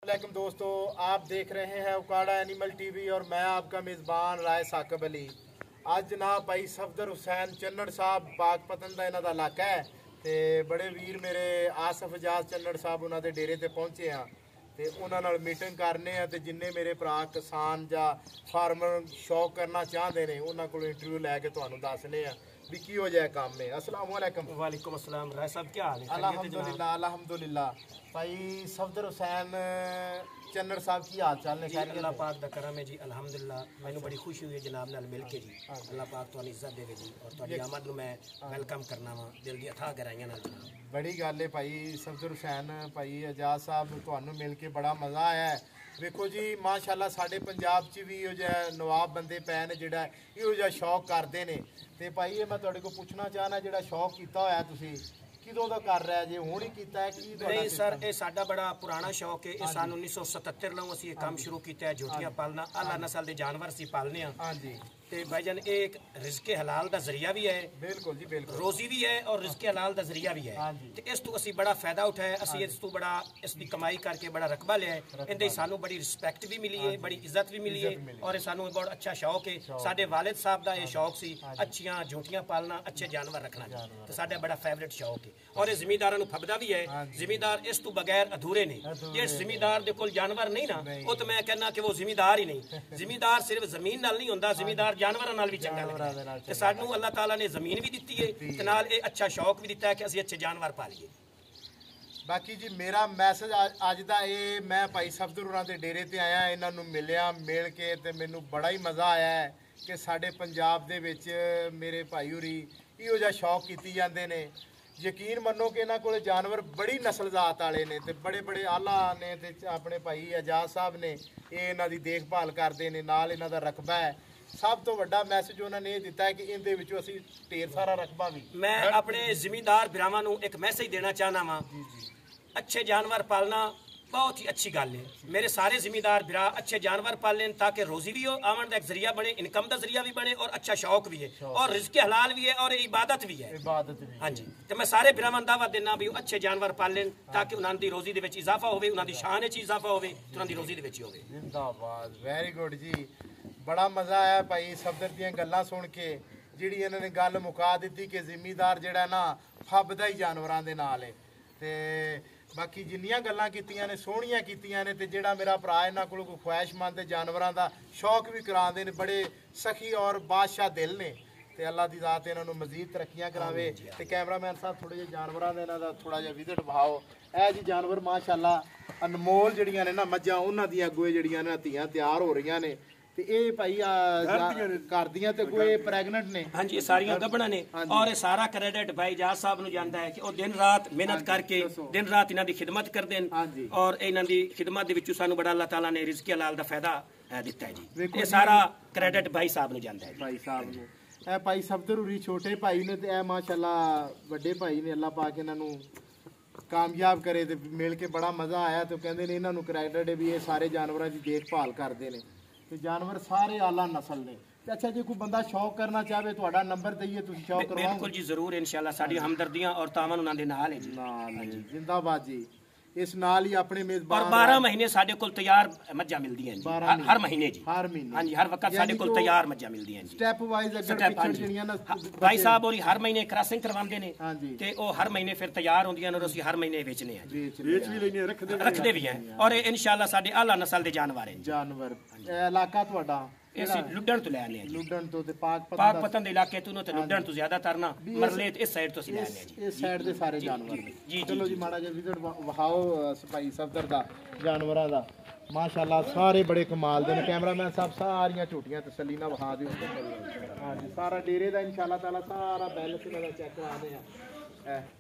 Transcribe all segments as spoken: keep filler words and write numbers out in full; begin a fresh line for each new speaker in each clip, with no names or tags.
अस्सलामुअलैकुम दोस्तों, आप देख रहे हैं उकाड़ा एनिमल टीवी और मैं आपका मेज़बान राय साकब अली। ਅੱਜ जनाब भाई सफदर हुसैन चन्नड़ साहब बागपतन का इन्हों का इलाका है तो बड़े वीर मेरे आसफ एजाज चन्नड़ साहब उन्होंने डेरे ते पहुंचे हैं तो उन्होंने मीटिंग करने हैं तो जिन्ने मेरे भरा किसान या फार्मर शौक करना चाहते हैं उन्होंने को इंटरव्यू लैके तुहानू दसने हैं भी की हो जाए काम में। अस्सलाम वालेकुम।
वालेकुम अस्सलाम। राय साहब क्या हाल है?
अल्हम्दुलिल्लाह अल्हम्दुलिल्लाह। भाई सफदर हुसैन चन्नड़ साहब की हाल चाल ने?
अल्लाह पाक दा करम है जी, अल्हम्दुलिल्लाह। मैनू बड़ी खुशी हुई है जनाब नाल मिल के जी। अल्लाह पाक तुहानू इज्जत देवे जी और तुहाडी आमद नू मैं वेलकम करना वा दिल दी अथाह गहराइयां नाल जनाब।
बड़ी गल है भाई सफदर हुसैन भाई एजाज साहब नू तुहानू मिल के बड़ा मज़ा आया है। देखो जी माशाअल्लाह साडे पंजाब च भी इहो जिहा नवाब बंदे पै ने जिहड़ा इहो जिहा शौक करदे ने ते भाई ये मैं तुहाडे को पुछना चाहना जिहड़ा शौक कीता होया तुसीं किदों दा कर रहा है जे हुण ही कीता है की?
नहीं सर, ये साडा बड़ा पुराना शौक है। ये सन उन्नीस सौ सतहत्तर लौ असीं काम शुरू कीता है। झोटियां पालना आला नस्ल दे जानवर असीं पालने आ।
हां जी।
ते भाईजान ये एक रिज़्क़े हलाल दा जरिया भी है,
बिल्कुल जी बिल्कुल,
रोजी भी है और रिज़्क़े हलाल दा जरिया भी है। ते इस तो असीं बड़ा फायदा उठाया, असीं इस तो बड़ा इस दी कमाई करके बड़ा रकबा लिया है। इंदे सानू बड़ी रिस्पैक्ट भी मिली है, बड़ी इज्जत भी मिली है और ये सानू बहुत अच्छा शौक है। साडे वालिद साहब दा ये शौक सी अच्छियां झोटियां पालना, अच्छे जानवर रखना, तो साडा बड़ा फेवरेट शौक है और ये जिमीदारां नू फबदा भी है। जिमीदार इस तो बगैर अधूरे ने। जे जिमीदार दे कोल जानवर नहीं ना वो तो मैं कहना कि वो जिमीदार ही नहीं। जिमीदार सिर्फ जमीन नाल नहीं होंदा, जिमीदार जानवरां नाल भी चंगा लगदा है। ते सानू अल्लाह ताला ने जमीन भी दित्ती है ते नाल ये अच्छा शौक भी दिता है कि असीं अच्छे जानवर पालिए।
बाकी जी मेरा मैसेज अज का ये, मैं भाई सफदर होरां दे डेरे ते आया, इन्हों मिलिया मिल के ते मैनू बड़ा ही मज़ा आया है कि साडे पंजाब दे विच मेरे भाई होरी इहो जिहा शौक कीती जांदे ने। यकीन मनो कि इन्हां कोल जानवर बड़ी नस्ल जात वाले ने ते बड़े बड़े आला ने ते अपने भाई एजाज साहब ने ये इन्हां दी देखभाल करदे ने, नाल इन्हां दा रकबा है। सब तो बड़ा मैसेज उन्होंने ये दिता है कि इनदे विचों असीं ढेर सारा रकबा भी। मैं
अपने जिमीदार भरावां नूं एक मैसेज देना चाहना वा, अच्छे जानवर पालना बहुत ही अच्छी गल है। मेरे सारे जिमीदार भरा अच्छे जानवर पालें ताकि रोजी भी हो, आमन का एक जरिया बने, इनकम का जरिया भी बने और अच्छा शौक भी है और रिज़्क़े हलाल भी है और इबादत भी है।
इबादत भी।
हाँ जी, तो मैं सारे भरावां दावत देना भी अच्छे जानवर पालें ताकि उन्हां दी रोजी दे विच इजाफा होवे, उन्हां दी शान च इजाफा होवे, उन्हां दी रोजी दे विच होवे।
जिंदाबाद, वेरी गुड जी। बड़ा मज़ा आया भाई सफदर दियां गल्लां सुन के, जिहड़ी इन्होंने गल मुका दी कि जिमीदार जिहड़ा ना फबदा ही जानवरां दे नाल है। ते बाकी जिन्नियां गल्लां कीतियां ने सोहणियां कीतियां ने ते जिहड़ा मेरा भरा इन्हां कोल कोई ख्वाहिशमंद जानवरां दा शौक भी करांदे ने, बड़े सखी और बादशाह दिल ने ते अल्लाह दी ज़ात इन्हां नूं मज़ीद तरक्कियां करावे। ते कैमरामैन साहब थोड़े जिहे जानवरां दे इन्हां दा थोड़ा जिहा विजिट भाओ। ਇਹ जी जानवर माशाअल्लाह अनमोल ਜਿਹੜੀਆਂ ਨੇ ਨਾ ਮੱਝਾਂ ਉਹਨਾਂ ਦੀਆਂ ਅੱਗੋਏ ਜਿਹੜੀਆਂ ਨੇ ਧੀਆਂ ਤਿਆਰ ਹੋ ਰਹੀਆਂ ਨੇ ਤੇ ਇਹ ਭਾਈ ਕਰਦੀਆਂ ਤੇ ਕੋਈ ਪ੍ਰੈਗਨੈਂਟ ਨੇ।
ਹਾਂਜੀ ਇਹ ਸਾਰੀਆਂ ਗੱਭਣਾਂ ਨੇ ਔਰ ਇਹ ਸਾਰਾ ਕ੍ਰੈਡਿਟ ਭਾਈ ਜਾਜ ਸਾਹਿਬ ਨੂੰ ਜਾਂਦਾ ਹੈ ਕਿ ਉਹ ਦਿਨ ਰਾਤ ਮਿਹਨਤ ਕਰਕੇ ਦਿਨ ਰਾਤ ਇਹਨਾਂ ਦੀ ਖਿਦਮਤ ਕਰਦੇ ਨੇ ਔਰ ਇਹਨਾਂ ਦੀ ਖਿਦਮਤ ਦੇ ਵਿੱਚੋਂ ਸਾਨੂੰ ਬੜਾ ਅੱਲਾਹ ਤਾਲਾ ਨੇ ਰਿਜ਼ਕ ਹਲਾਲ ਦਾ ਫਾਇਦਾ ਦਿੱਤਾ ਹੈ ਜੀ। ਇਹ ਸਾਰਾ ਕ੍ਰੈਡਿਟ ਭਾਈ ਸਾਹਿਬ ਨੂੰ ਜਾਂਦਾ ਹੈ।
ਭਾਈ ਸਾਹਿਬ ਨੂੰ ਇਹ ਭਾਈ ਸਫਦਰ ਹੁਰੀ ਛੋਟੇ ਭਾਈ ਨੇ ਤੇ ਇਹ ਮਾਸ਼ਾਅੱਲਾ ਵੱਡੇ ਭਾਈ ਨੇ, ਅੱਲਾਹ ਪਾਕ ਇਹਨਾਂ ਨੂੰ कामयाब करे। तो मिल के बड़ा मज़ा आया। तो कहते हैं इन्होंने क्रेडिट भी ये सारे जानवरों की देखभाल करते हैं तो जानवर सारे आला नस्ल ने। अच्छा जी कोई बंदा शौक करना चाहे तो नंबर दईए, तुम शौक करवाओ?
बिल्कुल जी जरूर, इंशाल्लाह साडी हमदर्दियां और तावन उन्हां दे नाल है जी।
नाल जी, जिंदाबाद जी। इस नाल ही अपने मेजबान
और बारह महीने साडे कोल तैयार मज्जां मिलदियां जी, हर महीने जी,
हर महीने।
हां जी, हर वक्त साडे कोल तैयार मज्जां मिलदियां जी।
स्टेप वाइज अगर पिछड़ जणियां ना
भाई साहब और हर महीने क्रॉसिंग करवांदे ने ते ओ हर महीने फिर तैयार होंदियां ने और ਅਸੀਂ हर महीने बेचने हैं,
बेच भी लेने रखदे
रखदे भी हैं और इंशाल्लाह साडे आला नस्ल दे जानवर हैं।
जानवर इलाका ਤੁਹਾਡਾ
ਅਸੀਂ ਲੁੱਡਣ ਤੋਂ ਲੈ ਆਨੇ ਆ ਜੀ।
ਲੁੱਡਣ ਤੋਂ ਤੇ ਪਾਕ
ਪਾਕਪਤਨ ਦੇ ਇਲਾਕੇ ਤੋਂ ਤੇ ਲੁੱਡਣ ਤੋਂ ਜ਼ਿਆਦਾਤਰ ਨਾ ਮਰਲੇ ਤੇ ਇਸ ਸਾਈਡ ਤੋਂ ਅਸੀਂ ਲੈ ਆਨੇ ਆ ਜੀ।
ਇਸ ਸਾਈਡ ਦੇ ਸਾਰੇ ਜਾਨਵਰ ਜੀ। ਚਲੋ ਜੀ ਮਾੜਾ ਜਿਹਾ ਵਿਜ਼ਿਟ ਵਹਾਓ ਸਫਾਈ ਸਫਦਰ ਦਾ ਜਾਨਵਰਾਂ ਦਾ। ਮਾਸ਼ਾਅੱਲਾ ਸਾਰੇ ਬੜੇ ਕਮਾਲ ਦੇ ਨੇ। ਕੈਮਰਾਮੈਨ ਸਾਹਿਬ ਸਾਰੀਆਂ ਝੋਟੀਆਂ ਤਸੱਲੀ ਨਾਲ ਵਹਾ ਦਿਓ। ਹਾਂ ਜੀ ਸਾਰਾ ਡੇਰੇ ਦਾ ਇਨਸ਼ਾਅੱਲਾ ਤਾਲਾ ਸਾਰਾ ਬੈਲੈਂਸ ਇਹਨਾਂ ਦਾ ਚੈੱਕ ਕਰਾਉਂਦੇ ਆ। ਇਹ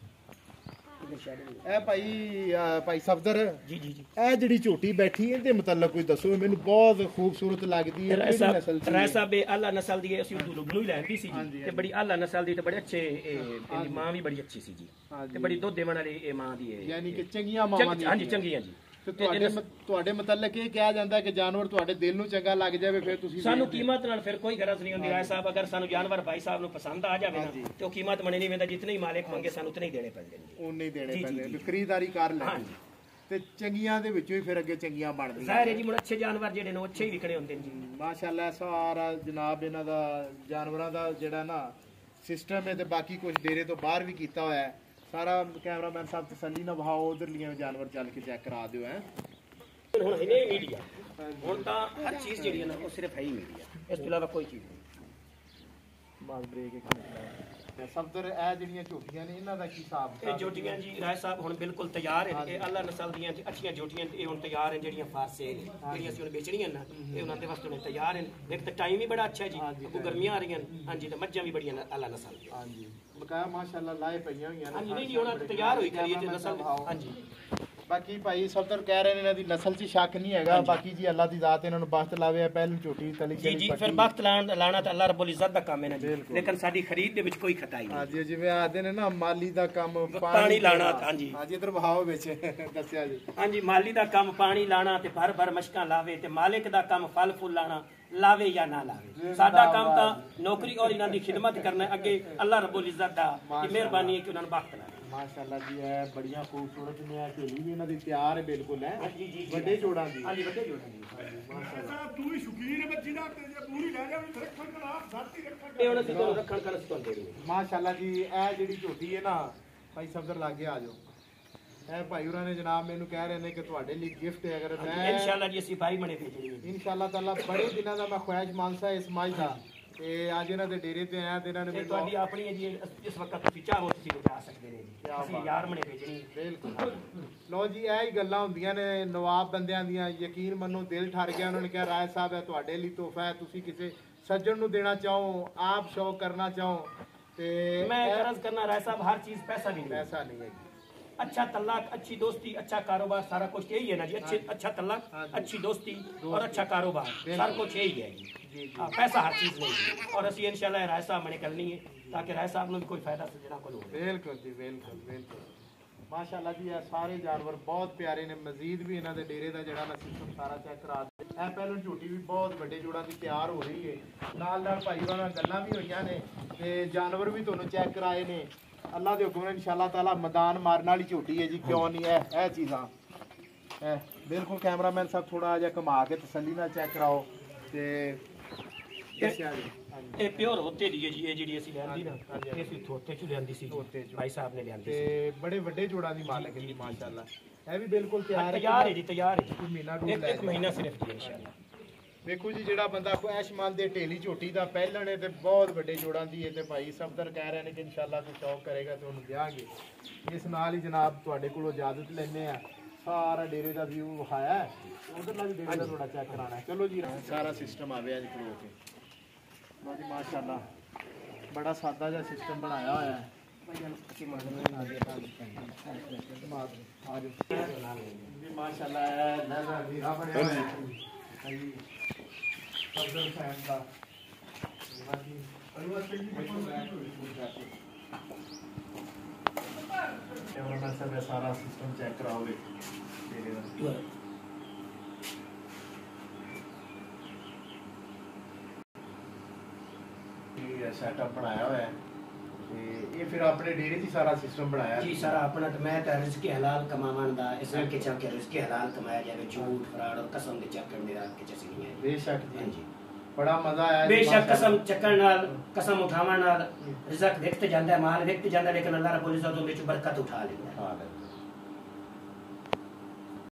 ਇਹ ਭਾਈ ਭਾਈ ਸਫਦਰ
ਜੀ ਜੀ ਜੀ
ਇਹ ਜਿਹੜੀ ਝੋਟੀ ਬੈਠੀ ਇਹਦੇ ਮੁਤਲਕ ਕੋਈ ਦੱਸੋ, ਮੈਨੂੰ ਬਹੁਤ ਖੂਬਸੂਰਤ ਲੱਗਦੀ ਹੈ। ਕਿਹੜੀ ਨਸਲ ਦੀ?
ਰਾਏ ਸਾਹਿਬ ਇਹ ਆਲਾ ਨਸਲ ਦੀ ਹੈ, ਅਸੀਂ ਉਦੋਂ ਲੁਗਲੂ ਹੀ ਲੈਂਦੀ ਸੀ ਜੀ ਤੇ ਬੜੀ ਆਲਾ ਨਸਲ ਦੀ ਤੇ ਬੜੇ ਅੱਛੇ, ਇਹਦੀ ਮਾਂ ਵੀ ਬੜੀ ਅੱਛੀ ਸੀ ਜੀ ਤੇ ਬੜੀ ਦੁੱਧ ਦੇਵਣ ਵਾਲੀ ਇਹ ਮਾਂ ਦੀ ਹੈ,
ਯਾਨੀ ਕਿ ਚੰਗੀਆਂ ਮਾਵਾਂ ਦੀ।
ਹਾਂਜੀ ਚੰਗੀਆਂ ਜੀ।
ਤੇ ਤੁਹਾਡੇ ਤੁਹਾਡੇ ਮੁਤਲਕ ਇਹ ਕਿਹਾ ਜਾਂਦਾ ਕਿ ਜਾਨਵਰ ਤੁਹਾਡੇ ਦਿਲ ਨੂੰ ਚੰਗਾ ਲੱਗ ਜਾਵੇ ਫਿਰ ਤੁਸੀਂ
ਸਾਨੂੰ ਕੀਮਤ ਨਾਲ ਫਿਰ ਕੋਈ ਗਰਜ਼ ਨਹੀਂ ਹੁੰਦੀ। ਰਾਏ ਸਾਹਿਬ ਅਗਰ ਸਾਨੂੰ ਜਾਨਵਰ ਭਾਈ ਸਾਹਿਬ ਨੂੰ ਪਸੰਦ ਆ ਜਾਵੇ ਨਾ ਤੇ ਉਹ ਕੀਮਤ ਮਣੇ ਨਹੀਂ ਵੇਂਦਾ, ਜਿਤਨੇ ਹੀ ਮਾਲਿਕ ਮੰਗੇ ਸਾਨੂੰ ਉਤਨੇ ਹੀ ਦੇਣੇ ਪੈਂਦੇ ਨੇ,
ਉਨੇ ਹੀ ਦੇਣੇ ਪੈਂਦੇ ਨੇ, ਖਰੀਦਦਾਰੀ ਕਰ ਲੈਣੀ। ਤੇ ਚੰਗੀਆਂ ਦੇ ਵਿੱਚੋਂ ਹੀ ਫਿਰ ਅੱਗੇ ਚੰਗੀਆਂ ਬਣਦੀਆਂ
ਜ਼ਾਹਿਰ ਹੈ ਜੀ ਮੁੜ ਅੱਛੇ ਜਾਨਵਰ ਜਿਹੜੇ ਨੇ ਅੱਛੇ ਹੀ ਵਿਕਣੇ ਹੁੰਦੇ ਨੇ ਜੀ
ਮਾਸ਼ਾਅੱਲਾ। ਸਾਰਾ ਜਨਾਬ ਇਹਨਾਂ ਦਾ ਜਾਨਵਰਾਂ ਦਾ ਜਿਹੜਾ ਨਾ ਸਿਸਟਮ ਹੈ ਤੇ ਬਾਕੀ ਕੁਝ ਡੇਰੇ ਤੋਂ ਬਾਹਰ ਵੀ ਕੀਤਾ ਹੋਇਆ ਹੈ ਸਾਰਾ। ਕੈਮਰਾਮੈਨ ਸਾਹਿਬ ਤਸੱਲੀ ਨਾਲ ਵਹਾਓ ਉਧਰਲੀਆਂ ਜਾਨਵਰ ਚੱਲ ਕੇ ਚੈੱਕ ਕਰਾ ਦਿਓ ਹੈ।
ਹੁਣ ਹੈ ਨਹੀਂ ਮੀਡੀਆ ਹੁਣ ਤਾਂ ਹਰ ਚੀਜ਼ ਜਿਹੜੀ ਹੈ ਨਾ ਉਹ ਸਿਰਫ ਹੈ ਹੀ ਮੀਡੀਆ ਇਸ ਤੋਂ ਇਲਾਵਾ ਕੋਈ ਚੀਜ਼ ਨਹੀਂ।
ਬਾਲ ਬ੍ਰੇਕ ਇੱਕ ਮਿੰਟ ਸਫਦਰ ਇਹ ਜਿਹੜੀਆਂ ਝੋਟੀਆਂ ਨੇ ਇਹਨਾਂ ਦਾ ਕੀ ਹਿਸਾਬ
ਇਹ ਝੋਟੀਆਂ ਜੀ ਰਾਏ ਸਾਹਿਬ ਹੁਣ ਬਿਲਕੁਲ ਤਿਆਰ ਹੈ ਇਹ ਅੱਲਾ ਨਸਲ ਦੀਆਂ ਅੱਛੀਆਂ ਝੋਟੀਆਂ ਇਹ ਹੁਣ ਤਿਆਰ ਹਨ ਜਿਹੜੀਆਂ ਫਾਰਸੇ ਨੇ ਜਿਹੜੀਆਂ ਅਸੀਂ ਹੁਣ ਵੇਚਣੀਆਂ ਨਾ ਇਹ ਉਹਨਾਂ ਦੇ ਵਾਸਤੇ ਹੁਣ ਤਿਆਰ ਹਨ। ਇੱਕ ਤਾਂ ਟਾਈਮ ਵੀ ਬੜਾ ਅੱਛਾ ਜੀ ਅੱਗੋਂ ਗਰਮੀਆਂ ਆ ਰਹੀਆਂ ਹਾਂਜੀ ਤੇ ਮੱਝਾਂ ਵੀ ਬੜੀਆਂ ਅੱਲਾ ਨਸਲ ਦੀਆਂ
ਹਾਂਜੀ ਬਕਾਇਆ ਮਾਸ਼ਾਅੱਲਾ ਲਾਏ ਪਈਆਂ ਹੋਈਆਂ ਨੇ
ਹਾਂਜੀ ਨਹੀਂ ਜੀ ਹੁਣ ਤਿਆਰ ਹੋਈ ਕਰੀਏ ਤੇ ਨਸਲ ਹਾਂਜੀ।
ਬਾਕੀ ਭਾਈ ਸਫਦਰ ਕਹਿ ਰਹੇ ਨੇ ਇਹਨਾਂ ਦੀ ਨਸਲ 'ਚ ਸ਼ੱਕ ਨਹੀਂ ਹੈਗਾ ਬਾਕੀ ਜੀ ਅੱਲਾ ਦੀ ਜ਼ਾਤ ਇਹਨਾਂ ਨੂੰ ਬਖਤ ਲਾਵੇ ਪਹਿਲੀ ਝੋਟੀ ਤਲੀ
ਜੀ ਜੀ ਫਿਰ ਬਖਤ ਲਾਣਾ ਤਾਂ ਅੱਲਾ ਰੱਬੁਲ ਇੱਜ਼ਤ ਦਾ ਕੰਮ ਹੈ ਨਾ ਜੀ ਲੇਕਿਨ ਸਾਡੀ ਖਰੀਦ ਦੇ ਵਿੱਚ ਕੋਈ ਖਤਾਈ ਨਹੀਂ।
ਹਾਂਜੀ ਜਿਵੇਂ ਆਖਦੇ ਨੇ ਨਾ ਮਾਲੀ ਦਾ ਕੰਮ
ਪਾਣੀ ਲਾਣਾ ਹਾਂਜੀ
ਹਾਂਜੀ ਇਧਰ ਵਹਾਓ ਵਿੱਚ ਦੱਸਿਆ ਜੀ
ਹਾਂਜੀ ਮਾਲੀ ਦਾ ਕੰਮ ਪਾਣੀ ਲਾਣਾ ਤੇ ਭਰ ਭਰ ਮਸ਼ਕਾਂ ਲਾਵੇ ਤੇ ਮਾਲਿਕ ਦਾ ਕੰਮ ਫਲ ਫੁੱਲ ਲਾਣਾ ਲਾਵੇ ਜਾਂ ਨਾ ਲਾਵੇ ਸਾਡਾ ਕੰਮ ਤਾਂ ਨੌਕਰੀ ਔਰ ਇਹਨਾਂ ਦੀ ਖਿਦਮਤ ਕਰਨਾ ਅੱਗੇ ਅੱਲਾ ਰੱਬੁਲ ਇੱਜ਼ਤ ਦਾ ਮਿਹਰਬਾਨੀ ਹੈ ਕਿ ਉਹਨਾਂ ਨੂੰ ਬਖਤ ਲਾਵੇ।
ਮਾਸ਼ਾਅੱਲਾ ਜੀ ਇਹ ਬੜੀਆਂ ਖੂਬਸੂਰਤ ਨੇ ਢੇਲੀ ਵੀ ਇਹਨਾਂ ਦੀ ਤਿਆਰ ਹੈ ਬਿਲਕੁਲ ਹੈ ਵੱਡੇ ਜੋੜਾਂ ਦੀ
ਹਾਂਜੀ ਵੱਡੇ ਜੋੜਾਂ ਦੀ
ਮਾਸ਼ਾਅੱਲਾ ਤੂੰ ਵੀ ਸ਼ੌਕੀਨ ਹੈ ਬੱਚੀ ਦਾ ਤੇ ਜੇ ਪੂਰੀ ਲੈ ਜਾਵੇਂ ਰੱਖਣ ਦਾ ਸਾਥੀ ਰੱਖਣ
ਇਹ ਹੁਣ ਅਸੀਂ ਤੁਹਾਨੂੰ ਰੱਖਣ ਕਰਨ ਤੁਹਾਨੂੰ ਦੇ ਦੇਣੀ
ਮਾਸ਼ਾਅੱਲਾ ਜੀ ਇਹ ਜਿਹੜੀ ਝੋਟੀ ਹੈ ਨਾ ਭਾਈ ਸਫਦਰ ਲਾਗੇ ਆ ਜਾਓ ਇਹ ਭਾਈ ਹੋਰਾਂ ਨੇ ਜਨਾਬ ਮੈਨੂੰ ਕਹਿ ਰਹੇ ਨੇ ਕਿ ਤੁਹਾਡੇ ਲਈ ਗਿਫਟ ਹੈ ਅਗਰ ਮੈਂ
ਇਨਸ਼ਾਅੱਲਾ ਜੀ ਅਸੀਂ ਭਾਈ ਬਣੇ ਭੇਜਣੀ ਹੈ
ਇਨਸ਼ਾਅੱਲਾ ਤਾਲਾ ਬੜੇ ਦਿਨਾਂ ਦਾ ਮੈਂ ਖੁਆਇਸ਼ ਮਾਨਸਾ ਇਸ ਮਾਈ ਦਾ ਤੇ ਅੱਜ ਇਹਨਾਂ ਦੇ ਡੇਰੇ ਤੇ ਆਇਆ ਤੇ ਇਹਨਾਂ ਨੇ
ਇਹ ਤੁਹਾਡੀ ਆਪਣੀ ਹੈ ਜੀ ਇਸ ਵਕਤ ਤੁਸੀਂ ਚਾਹੋ ਤੁਸੀਂ ਜਾ ਸਕਦੇ ਨੇ ਜੀ ਅਸੀਂ ਯਾਰ ਬਣੇ ਭੇਜਣੀ
ਬਿਲਕੁਲ ਲੋ ਜੀ ਇਹ ਹੀ ਗੱਲਾਂ ਹੁੰਦੀਆਂ ਨੇ ਨਵਾਬ ਬੰਦਿਆਂ ਦੀਆਂ ਯਕੀਨ ਮੰਨੋ ਦਿਲ ਠਰ ਗਿਆ ਉਹਨਾਂ ਨੇ ਕਿਹਾ ਰਾਏ ਸਾਹਿਬ ਹੈ ਤੁਹਾਡੇ ਲਈ ਤੋਹਫਾ ਹੈ ਤੁਸੀਂ ਕਿਸੇ ਸੱਜਣ ਨੂੰ ਦੇਣਾ ਚਾਹੋ ਆਪ ਸ਼ੌਕ ਕਰਨਾ ਚਾਹੋ ਤੇ
ਮੈਂ ਅਰਜ਼ ਕਰਨਾ ਰਾਏ ਸਾਹਿਬ ਹਰ ਚੀਜ਼ ਪੈਸਾ नहीं
पैसा नहीं है
अच्छा तलाक अच्छी दोस्ती अच्छा कारोबार सारा कुछ यही है ना जी अच्छे अच्छा तलाक अच्छी दोस्ती और अच्छा कारोबार सारा कुछ यही है जी हाँ पैसा हर चीज नहीं और असि इंशाल्लाह राय साहब मैंने करनी है ताकि राय साहब ने भी कोई फायदा सजना को हो
बिल्कुल जी बिल्कुल बिल्कुल माशाअल्लाह जी ये सारे जानवर बहुत प्यारे ने मजीद भी इन्हों के डेरे का जड़ा सिस्टम सारा चेक करा ਇਹ ਪਹਿਲਾਂ ਝੋਟੀ ਵੀ ਬਹੁਤ ਵੱਡੇ ਜੋੜਾਂ ਦੀ ਤਿਆਰ ਹੋ ਰਹੀ ਹੈ ਨਾਲ ਨਾਲ ਭਾਈ ਉਹਨਾਂ ਨਾਲ ਗੱਲਾਂ ਵੀ ਹੋਈਆਂ ਨੇ ਤੇ ਜਾਨਵਰ ਵੀ ਤੁਹਾਨੂੰ ਚੈੱਕ ਕਰਾਏ ਨੇ ਅੱਲਾ ਦੇ ਹੁਕਮ ਨਾਲ ਇਨਸ਼ਾਅੱਲਾ ਤਾਲਾ ਮੈਦਾਨ ਮਾਰਨ ਵਾਲੀ ਝੋਟੀ ਹੈ ਜੀ ਕਿਉਂ ਨਹੀਂ ਹੈ ਇਹ ਚੀਜ਼ਾਂ ਇਹ ਬਿਲਕੁਲ ਕੈਮਰਾਮੈਨ ਸਾਹਿਬ ਥੋੜਾ ਜਿਹਾ ਘੁਮਾ ਕੇ ਤਸੱਲੀ ਨਾਲ ਚੈੱਕ ਕਰਾਓ ਤੇ ਦੱਸਿਆ ਜੀ
ਇਹ ਪਿਓਰ ਹੋਤੇ ਦੀ ਹੈ ਜੀ ਇਹ ਜਿਹੜੀ ਅਸੀਂ ਲੈਂਦੀ ਨਾ ਇਹ ਅਸੀਂ ਥੋਤੇ ਚ ਲਿਆਂਦੀ ਸੀ ਭਾਈ ਸਾਹਿਬ ਨੇ ਲਿਆਂਦੀ ਸੀ
ਤੇ ਬੜੇ ਵੱਡੇ ਜੋੜਾਂ ਦੀ ਮਾਲਕ ਹੈ ਜੀ ਮਾਸ਼ਾਅੱਲਾ ਇਹ ਵੀ ਬਿਲਕੁਲ ਤਿਆਰ ਹੈ
ਤਿਆਰ ਹੈ ਜੀ ਤਿਆਰ ਹੈ
ਕੋਈ ਮਹੀਨਾ
ਇੱਕ ਇੱਕ ਮਹੀਨਾ ਸਿਰਫ ਜੀ ਇਨਸ਼ਾਅੱਲਾ
ਵੇਖੋ ਜੀ ਜਿਹੜਾ ਬੰਦਾ ਖੁਆਇਸ਼ਮੰਦ ਦੇ ਢੇਲੀ ਝੋਟੀ ਦਾ ਪਹਿਲਣ ਹੈ ਤੇ ਬਹੁਤ ਵੱਡੇ ਜੋੜਾਂ ਦੀ ਹੈ ਤੇ ਭਾਈ ਸਫਦਰ ਕਹਿ ਰਹੇ ਨੇ ਕਿ ਇਨਸ਼ਾਅੱਲਾ ਕੋਈ ਸ਼ੌਕ ਕਰੇਗਾ ਤੇ ਉਹਨੂੰ ਦਿਆਂਗੇ ਇਸ ਨਾਲ ਹੀ ਜਨਾਬ ਤੁਹਾਡੇ ਕੋਲੋਂ ਇਜਾਜ਼ਤ ਲੈਣੇ ਆ ਸਾਰਾ ਡੇਰੇ ਦਾ ਵਿਊ ਵਿਖਾਇਆ ਉਧਰਲਾ ਵੀ ਡੇਰੇ ਦਾ ਥੋੜਾ ਚੈੱਕ ਕਰਾਣਾ ਹੈ ਚਲੋ ਜੀ ਸਾਰਾ ਸਿਸਟਮ ਆ ਗਿਆ ਜੀ ਖਲੋ ਕੇ ਬਾਕੀ ਮਾਸ਼ਾਅੱਲਾ ਬੜਾ ਸਾਦਾ ਜਿਹਾ ਸਿਸਟਮ ਬਣਾਇਆ ਹੋਇਆ ਹੈ ਮਾਸ਼ਾਅੱਲਾ ਨਜ਼ਰ ਵੀ ਆ ਬਣਿਆ ਹੋਇਆ ਹੈ ਜੀ ਸਫਦਰ ਫੈਨ ਦਾ ਬਾਕੀ ਅਨਵਰ ਸਿੰਘ ਜੀ ਬੈਠੋ कैमरा सब सारा सिस्टम चेक कराओगे ये सेटअप बनाया हुआ है ये फिर अपने डेरे की सारा सिस्टम बनाया
जी सारा अपना तो मैं तो रिस्क हलाल कमावन दा इस के चल के रिस्क हलाल कमाया जावे झूठ फराड और कसम दे चक्कर मेरा के चसी नहीं है
बेशक
हां जी
बड़ा मजा आया
बेशक कसम चक्कर नाल कसम उठावन नाल रिज़्क विकत जांदा है माल विकत जांदा लेकिन अल्लाह रब्बुल इज्जत उस विच बरकत उठा लेंदा
हां